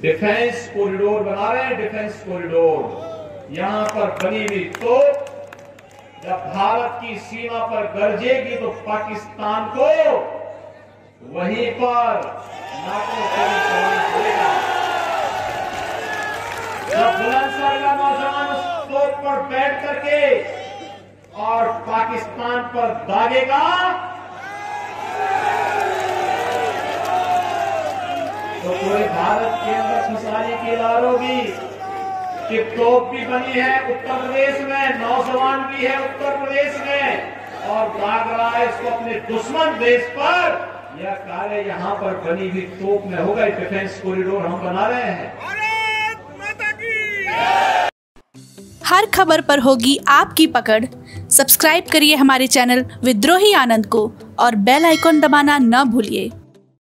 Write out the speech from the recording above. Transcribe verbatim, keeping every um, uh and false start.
Defence corridor बना रहे हैं, डिफेंस कॉरिडोर। यहां पर बनी हुई तो जब भारत की सीमा पर गरजेगी तो पाकिस्तान को वहीं पर नाटो करेगा। जब बुलंदशहर का नौजवान उस तोप पर बैठ करके और पाकिस्तान पर दागेगा तो पूरे भारत के अंदर खुशहाली की लहर होगी कि तोप भी बनी है उत्तर प्रदेश में, नौजवान भी है उत्तर प्रदेश में और दाग रहा है इसको अपने दुश्मन देश पर। यह कार्य यहां पर बनी हुई तोप में होगा। डिफेंस कॉरिडोर हम बना रहे हैं। हर खबर पर होगी आपकी पकड़। सब्सक्राइब करिए हमारे चैनल विद्रोही आनंद को और बेल आइकॉन दबाना न भूलिए।